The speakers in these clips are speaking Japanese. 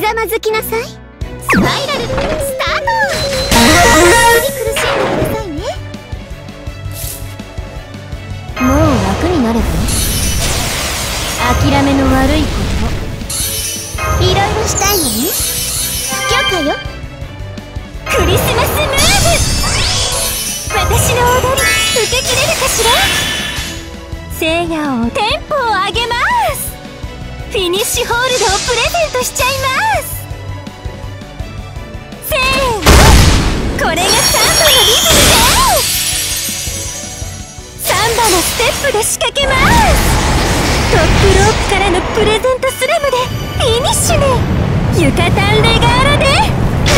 ざまずきなさい。スパイラルスタート。苦しんでくださいね。もう楽になれば。諦めの悪いこといろいろしたいのね。許可よ。クリスマスムーブ。私の踊り受けきれるかしら。聖夜をテンポを上げます。フィニッシュホールドをプレゼントしちゃいます。せーの、これがサンバのリズムです。サンバのステップで仕掛けます。トップロープからのプレゼントスラムでフィニッシュね。ユカタンレガーラで涙。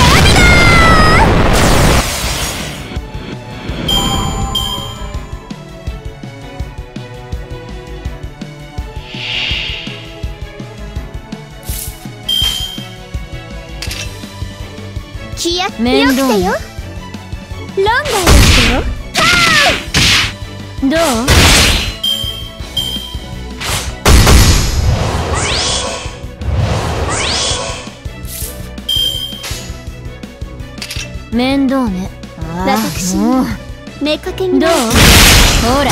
面倒よ。ロンガーですよ。どう？面倒ね。私も目かけにどう？ほら。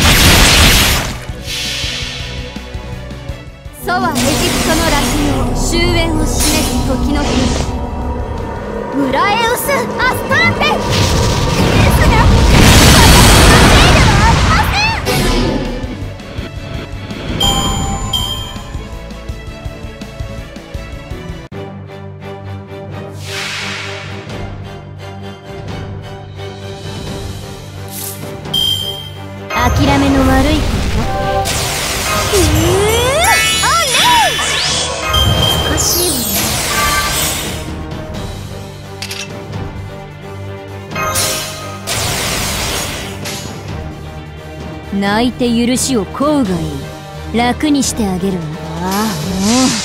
ソはエジプトの落葉終焉を示す時の日。ムラエウス・アスターテですが、私のせいではありません。諦めの悪いこと。あれ難しいわね。泣いて許しを請うがいい。楽にしてあげるわ。ああ、もう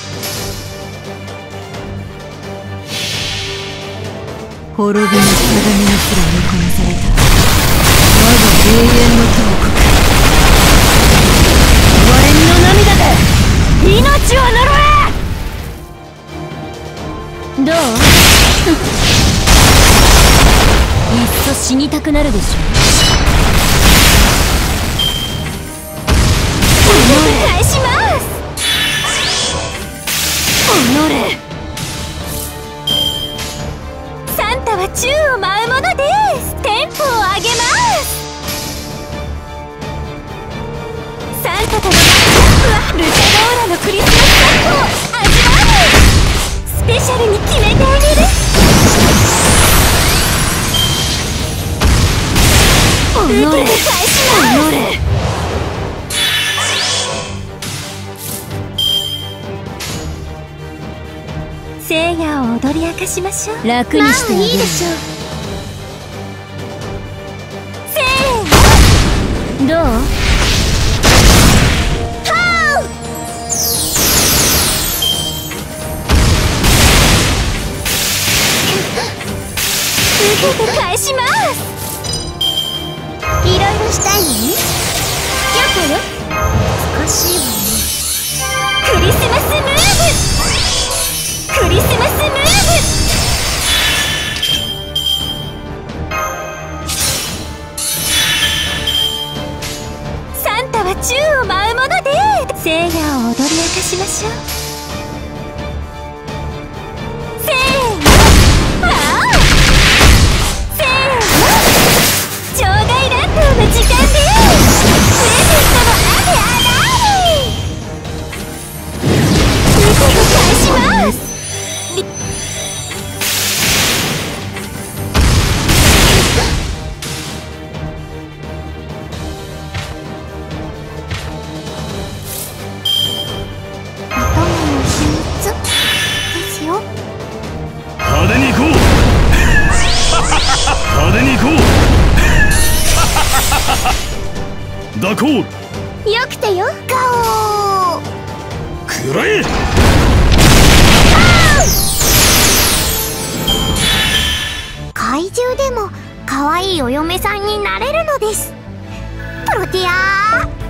滅びの定めにすら見込まされた我が永遠の彫刻。我の涙で命を呪え。どう？いっそ死にたくなるでしょ。返します。サンタは宙を舞うものです。テンポを上げます。サンタとのラップはルチャドーラのクリスマスカップを味わう。スペシャルに決めてあげる。受けて返します。聖夜を踊り明かしましょう。楽にしてあげる。まあいいでしょう。せーの、どう？はー受けて返します。いろいろしたいのね。許可よ。難しいわね。クリスマスムーブ。クリスマスムーブ。サンタは宙を舞うもので聖夜を踊り明かしましょう。せーの、わー。せーの、場外乱闘の時間です。プレゼントのあれあられ。受けて返します。 派手に行こう派手に行こうダコーよくてよガオーくらえ。 怪獣でも可愛いお嫁さんになれるのです。プロテアー